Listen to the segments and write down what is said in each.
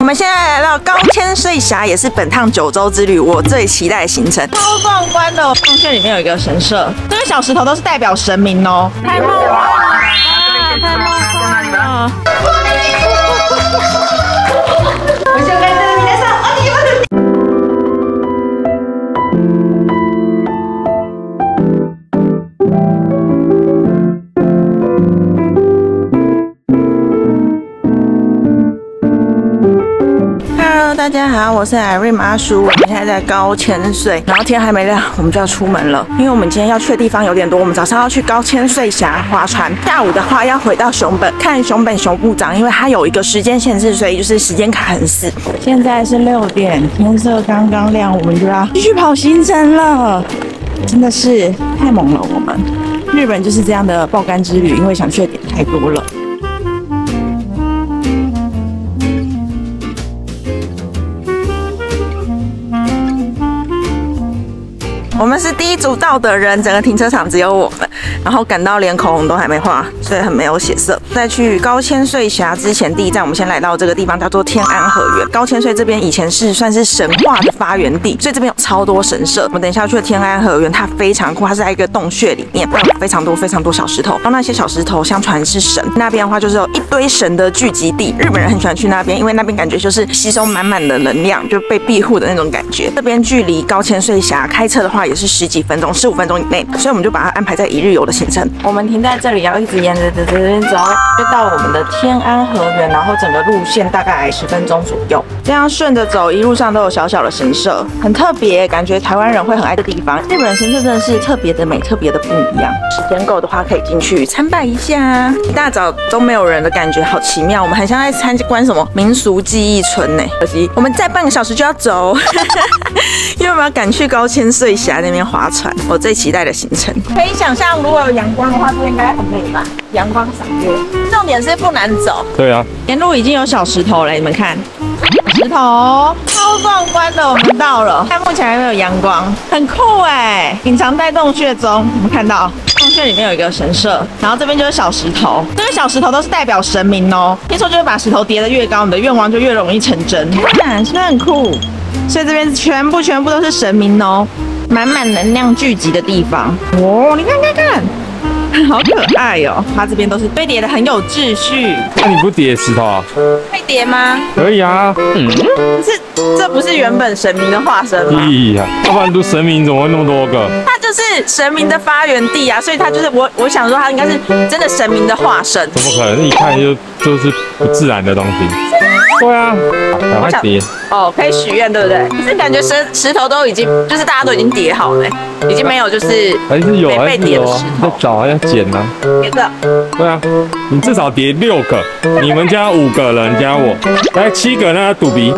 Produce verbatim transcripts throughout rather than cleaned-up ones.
我们现在来到高千穗峡，也是本趟九州之旅我最期待的行程。超壮观的，洞穴里面有一个神社，这个小石头都是代表神明哦，太梦幻了啊！太梦幻了。大家好，我是艾瑞妈叔，我们现在在高千穗，然后天还没亮，我们就要出门了。因为我们今天要去的地方有点多，我们早上要去高千穗峡划船，下午的话要回到熊本看熊本熊部长，因为它有一个时间限制，所以就是时间卡很死。现在是六点，天色刚刚亮，我们就要继续跑行程了，真的是太猛了。我们日本就是这样的爆肝之旅，因为想去的点太多了。我们是第一组到的人，整个停车场只有我们，然后赶到连口红都还没画，所以很没有血色。在去高千穗峡之前，第一站我们先来到这个地方，叫做天安河原。高千穗这边以前是算是神话的发源地，所以这边有超多神社。我们等一下去的天安河原，它非常酷，它是在一个洞穴里面，有非常多非常多小石头，然后那些小石头相传是神。那边的话就是有一堆神的聚集地，日本人很喜欢去那边，因为那边感觉就是吸收满满的能量，就被庇护的那种感觉。这边距离高千穗峡开车的话也是十几分钟，十五分钟以内，所以我们就把它安排在一日游的行程。我们停在这里，要一直沿着这边走，就到我们的天安河原，然后整个路线大概十分钟左右。这样顺着走，一路上都有小小的神社，很特别，感觉台湾人会很爱的地方。日本人神社真的是特别的美，特别的不一样。时间够的话，可以进去参拜一下。一大早都没有人的感觉，好奇妙。我们很像在参观什么民俗记忆村呢？可惜我们再半个小时就要走，因为我们要赶去高千穗峡那边划船，我最期待的行程。可以想象，如果有阳光的话，这应该很美吧？阳光洒月，重点是不难走。 对啊， 沿路已经有小石头了，你们看，石头超壮观的。我们到了，但目前还没有阳光，很酷哎！隐藏在洞穴中，我们看到洞穴里面有一个神社，然后这边就是小石头，这个小石头都是代表神明哦。听说就是把石头叠得越高，你的愿望就越容易成真。看，是不是很酷？所以这边全部全部都是神明哦。满满能量聚集的地方哦，你看看看，好可爱哦！它这边都是堆叠的很有秩序。 那、啊、你不叠石头啊？ 可以叠吗？ 可以啊。嗯， 可是这不是原本神明的化身吗？ 咦呀，要不然都神明怎么会那么多个？ 它就是神明的发源地啊，所以它就是我我想说它应该是真的神明的化身。 怎么可能？一看就就是不自然的东西。对啊，赶快叠哦，可以许愿，对不对？可是感觉石石头都已经，就是大家都已经叠好了，已经没有就是还是有被叠的石头。 要找要捡啊。 叠的。 对啊，你至少叠六个，你们家五个人加我，来七个那赌鼻。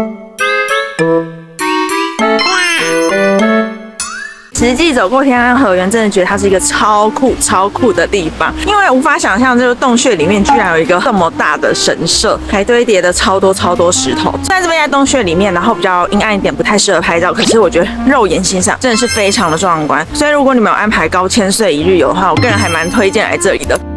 实际走过天安河原，真的觉得它是一个超酷、超酷的地方，因为无法想象这个洞穴里面居然有一个这么大的神社，还堆叠的超多超多石头。虽然这边在洞穴里面，然后比较阴暗一点，不太适合拍照，可是我觉得肉眼欣赏真的是非常的壮观。所以如果你们有安排高千穗一日游的话，我个人还蛮推荐来这里的。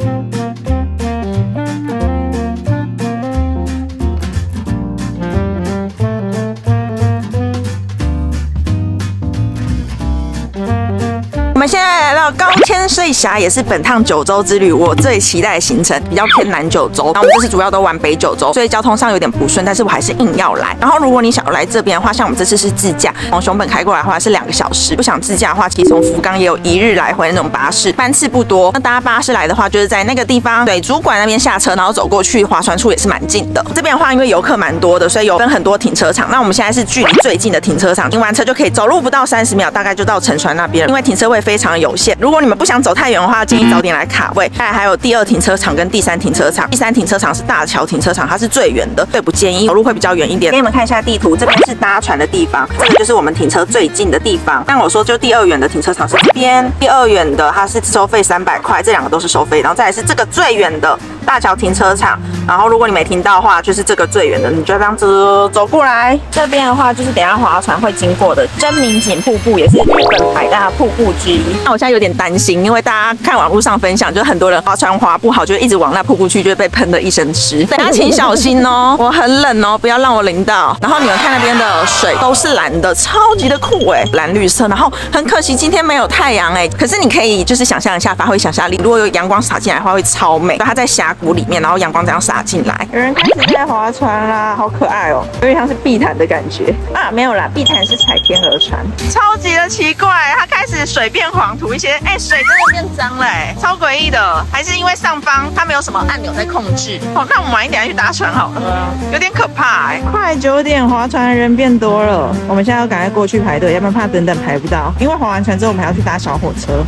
我们现在来到高千穗峡，也是本趟九州之旅我最期待的行程，比较偏南九州。那我们这次主要都玩北九州，所以交通上有点不顺，但是我还是硬要来。然后如果你想要来这边的话，像我们这次是自驾，从熊本开过来的话是两个小时。不想自驾的话，其实从福冈也有一日来回那种巴士，班次不多。那搭巴士来的话，就是在那个地方水族馆那边下车，然后走过去划船处也是蛮近的。这边的话，因为游客蛮多的，所以有分很多停车场。那我们现在是距离最近的停车场，停完车就可以走路不到三十秒，大概就到沉船那边了。因为停车位非常有限。如果你们不想走太远的话，建议早点来卡位。再来还有第二停车场跟第三停车场，第三停车场是大桥停车场，它是最远的，所以不建议，走路会比较远一点。给你们看一下地图，这边是搭船的地方，这个就是我们停车最近的地方。但我说就第二远的停车场是这边，第二远的它是收费三百块，这两个都是收费。然后再来是这个最远的大桥停车场， 然后如果你没听到的话，就是这个最远的，你就这样子走过来。这边的话就是等一下划船会经过的真名井瀑布，也是日本百大瀑布之一。那我现在有点担心，因为大家看网络上分享，就是很多人划船划不好，就一直往那瀑布去，就会被喷得一身湿。大家请小心哦，我很冷哦，不要让我淋到。然后你们看那边的水都是蓝的，超级的酷哎，蓝绿色。然后很可惜今天没有太阳哎，可是你可以就是想象一下，发挥想象力，如果有阳光洒进来的话，会超美。它在峡谷里面，然后阳光这样洒进来，有人开始在划船啦，好可爱哦，有点像是碧潭的感觉啊，没有啦，碧潭是踩天鹅船，超级的奇怪，它开始水变黄，涂一些，哎、欸，水真的变脏了，哎，超诡异的，还是因为上方它没有什么按钮在控制。哦，那我们晚一点去搭船好了，有点可怕哎。快九点，划船的人变多了，我们现在要赶快过去排队，要不然怕等等排不到。因为划完船之后，我们还要去搭小火车。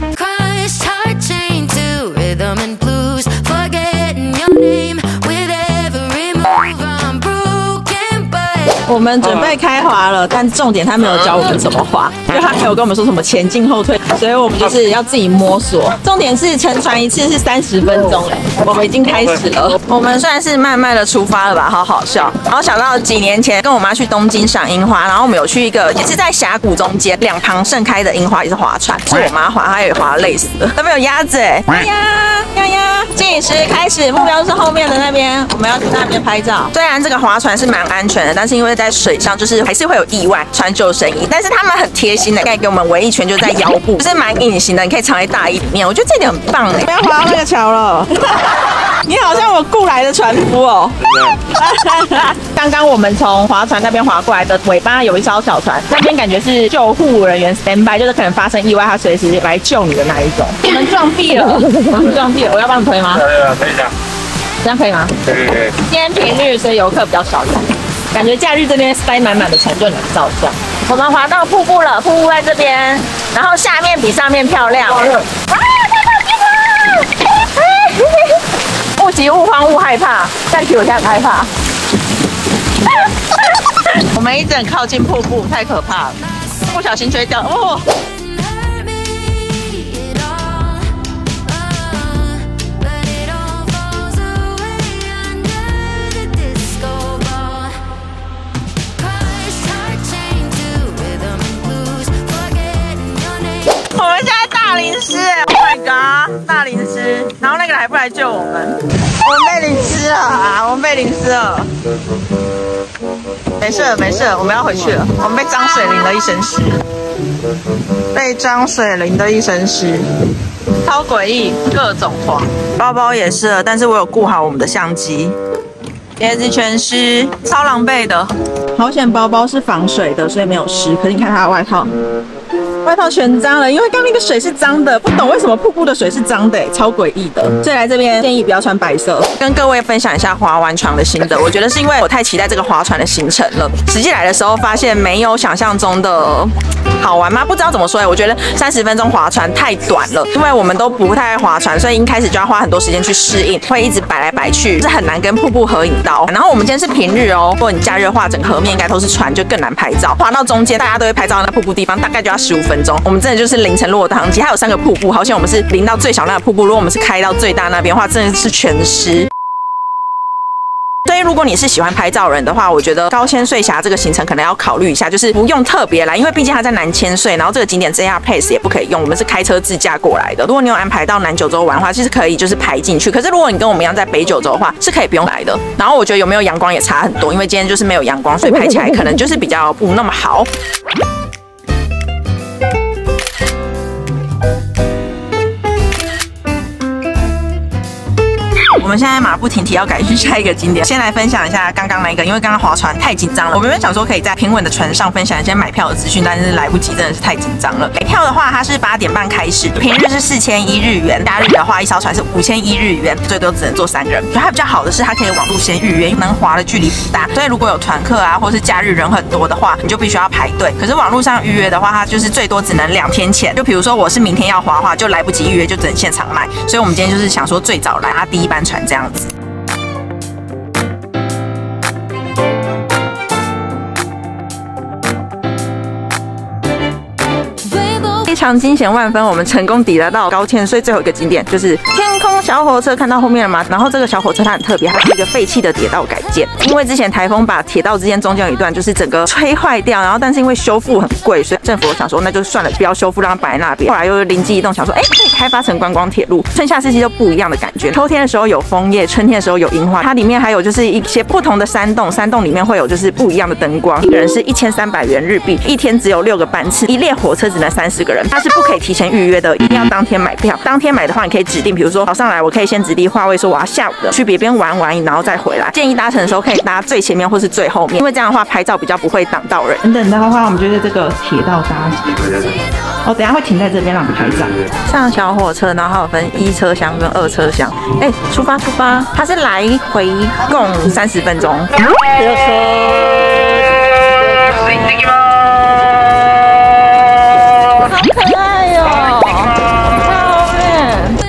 我们准备开划了，但重点他没有教我们怎么划，因为他没有跟我们说什么前进后退，所以我们就是要自己摸索。重点是乘船一次是三十分钟，我们已经开始了。我们算是慢慢的出发了吧，好好笑。然后想到几年前跟我妈去东京赏樱花，然后我们有去一个也是在峡谷中间两旁盛开的樱花，也是划船，是我妈划，她也划累死了。那边有鸭子哎，呀呀呀！计时开始，目标是后面的那边，我们要去那边拍照。虽然这个划船是蛮安全的，但是因为在水上就是还是会有意外，穿救生衣。但是他们很贴心的，可以给我们围一圈，就是在腰部，就是蛮隐形的，你可以藏在大衣里面。我觉得这点很棒哎。不要划到那个桥了，你好像我雇来的船夫哦。刚刚我们从划船那边划过来的尾巴有一艘小船，那边感觉是救护人员 stand by， 就是可能发生意外，他随时来救你的那一种。我们撞壁了，我们撞壁了，我要帮你推吗？ 可以啊，可以啊。 这样可以吗？ 可以可以。 今天平日所以游客比较少一点，感觉假日这边塞满满的船就能照相。我们滑到瀑布了，瀑布在这边，然后下面比上面漂亮。啊，太好听了！勿急勿慌勿害怕，但其实我现在很害怕。我们一直很靠近瀑布，太可怕了，不小心就会掉哦。我们现在大淋湿哎 ，Oh my god， 大淋湿，然后那个人还不来救我们，我们被淋湿了啊，我们被淋湿了。没事了没事了，我们要回去了，我们被脏水淋了一身湿，被脏水淋的一身湿，超诡异，各种滑。包包也是了，但是我有顾好我们的相机，鞋子全湿，超狼狈的。好险包包是防水的，所以没有湿，可是你看它的外套。外套全脏了，因为刚那个水是脏的，不懂为什么瀑布的水是脏的，超诡异的。所以来这边建议不要穿白色。跟各位分享一下划完船的心得，我觉得是因为我太期待这个划船的行程了，实际来的时候发现没有想象中的好玩吗？不知道怎么说，我觉得三十分钟划船太短了，因为我们都不太爱划船，所以一开始就要花很多时间去适应，会一直摆来摆去，是很难跟瀑布合影到。然后我们今天是平日哦，如果你假日的话，整个河面应该都是船，就更难拍照。划到中间，大家都会拍照那瀑布地方，大概就要十五分钟。我们真的就是凌晨落汤鸡，还有三个瀑布，好像我们是淋到最小那个瀑布，如果我们是开到最大那边的话，真的是全湿。所以如果你是喜欢拍照人的话，我觉得高千穗峡这个行程可能要考虑一下，就是不用特别来，因为毕竟它在南千穗，然后这个景点 J R Pass 也不可以用，我们是开车自驾过来的。如果你有安排到南九州玩的话，其实可以就是排进去。可是如果你跟我们一样在北九州的话，是可以不用来的。然后我觉得有没有阳光也差很多，因为今天就是没有阳光，所以拍起来可能就是比较不那么好。我们现在马不停蹄要改去下一个景点，先来分享一下刚刚那个，因为刚刚划船太紧张了。我原本想说可以在平稳的船上分享一些买票的资讯，但是来不及，真的是太紧张了。买票的话，它是八点半开始，平日是四千一日元，假日的话一艘船是五千一日元，最多只能坐三个人。所以它比较好的是它可以网路先预约，能划的距离不大，所以如果有团客啊，或是假日人很多的话，你就必须要排队。可是网路上预约的话，它就是最多只能两天前。就比如说我是明天要划的话，就来不及预约，就只能现场买。所以我们今天就是想说最早来，它第一班船这样子。非常惊险万分，我们成功抵达到高千穗最后一个景点，就是天空小火车，看到后面了吗？然后这个小火车它很特别，它是一个废弃的铁道改建，因为之前台风把铁道之间中间有一段就是整个吹坏掉，然后但是因为修复很贵，所以政府想说那就算了，不要修复，让它摆在那边。后来又灵机一动，想说哎，可以开发成观光铁路，春夏四季都不一样的感觉。秋天的时候有枫叶，春天的时候有樱花，它里面还有就是一些不同的山洞，山洞里面会有就是不一样的灯光。一个人是一千三百元日币，一天只有六个班次，一列火车只能三十个人，它是不可以提前预约的，一定要当天买票。当天买的话，你可以指定，比如说早上来，我可以先指定话位，说我要下午的去别边玩玩，然后再回来。建议搭乘的时候可以搭最前面或是最后面，因为这样的话拍照比较不会挡到人。等等的话，我们就在这个铁道搭哦，等一下会停在这边让我们拍照。上小火车，然后还有分一车厢跟二车厢。哎，出发出发！它是来回共三十分钟。好可爱哟、哦！看后面。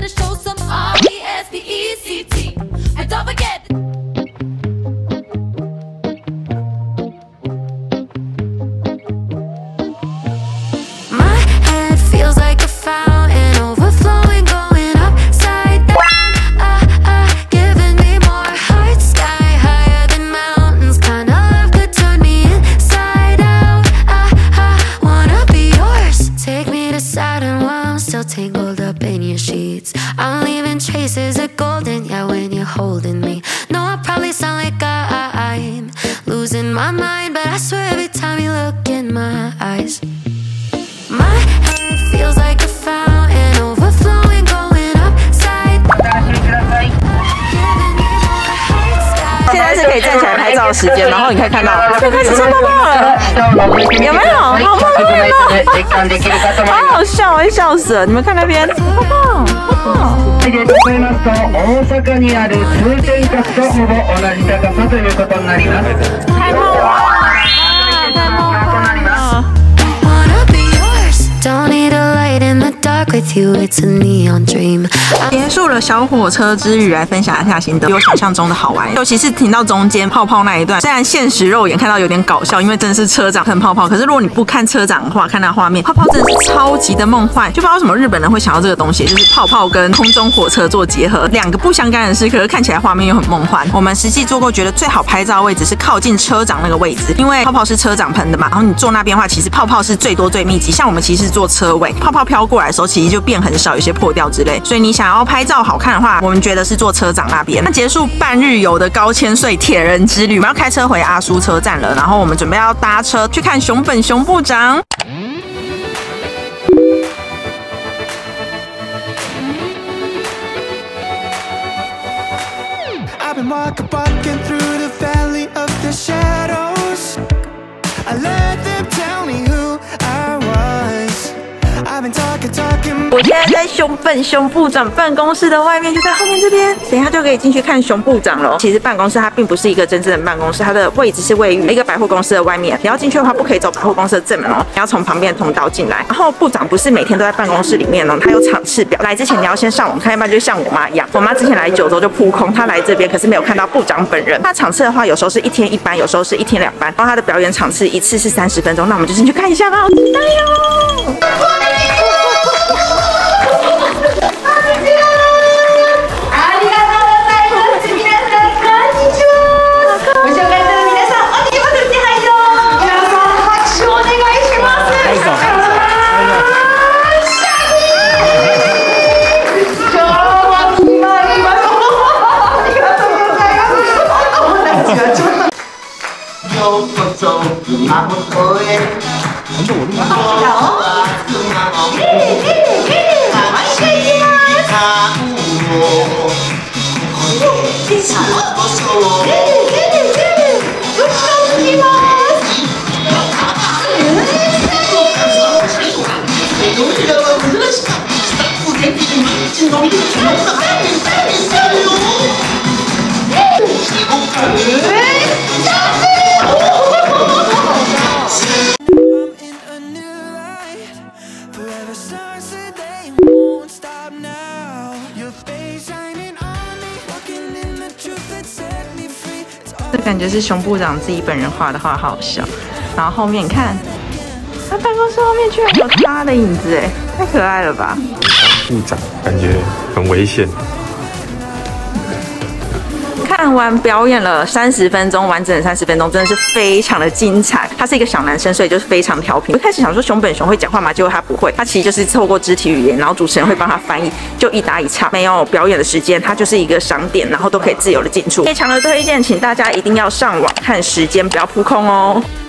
Tangled up in your sheets, I'm leaving traces of golden. Yeah, when you're holding me, no, I probably sound like I'm losing my mind, but I swear every time you look in my eyes, my head feels like a fountain overflowing, going upside down. 现在是可以站起来拍照的时间，然后你可以看到，就开始吹泡泡了，有没有？好梦幻哦！好好笑，我会笑死了。你们看那边，泡泡，泡泡。大阪にある通天閣とほぼ同じ高さということになります。太梦幻了，太梦幻了。 Wanna be yours, don't need a light in the dark with you, it's a neon dream. 结束了小火车之旅，来分享一下心得，比我想象中的好玩。尤其是停到中间泡泡那一段，虽然现实肉眼看到有点搞笑，因为真的是车长喷泡泡，可是如果你不看车长的话，看那画面，泡泡真的是超级的梦幻。就不知道为什么日本人会想到这个东西，就是泡泡跟空中火车做结合，两个不相干的事，可是看起来画面又很梦幻。我们实际坐过，觉得最好拍照的位置是靠近车长那个位置，因为泡泡是车长喷的嘛，然后你坐那边的话，其实泡泡是最多最密集。像我们其实是坐车尾，泡泡飘过来的时候，其实就变很少，有些破掉之类。所以你想要拍照好看的话，我们觉得是坐车长那边。那结束半日游的高千穗铁人之旅，我们要开车回阿苏车站了，然后我们准备要搭车去看熊本熊部长。I've been walking, walking through the valley of the shadows. I let them tell me who I was. I've been talking, talking. 我现在在熊本熊部长办公室的外面，就在后面这边，等一下就可以进去看熊部长了。其实办公室它并不是一个真正的办公室，它的位置是位于一个百货公司的外面。你要进去的话，不可以走百货公司的正门哦，你要从旁边的通道进来。然后部长不是每天都在办公室里面哦，他有场次表。来之前你要先上网看，要不然就像我妈一样，我妈之前来九州就扑空，她来这边可是没有看到部长本人。她场次的话，有时候是一天一班，有时候是一天两班。然后她的表演场次一次是三十分钟，那我们就进去看一下吧，好期待哟！这感觉是熊部长自己本人画的画，好好笑。然后后面你看， 他办公室后面居然有他的影子，哎，太可爱了吧！ 部长感觉很危险。 看完表演了三十分钟，完整的三十分钟，真的是非常的精彩。他是一个小男生，所以就是非常调皮。我一开始想说熊本熊会讲话嘛，结果他不会，他其实就是透过肢体语言，然后主持人会帮他翻译，就一搭一唱，没有表演的时间，它就是一个商店，然后都可以自由的进出，非常的推荐，请大家一定要上网看时间，不要扑空哦。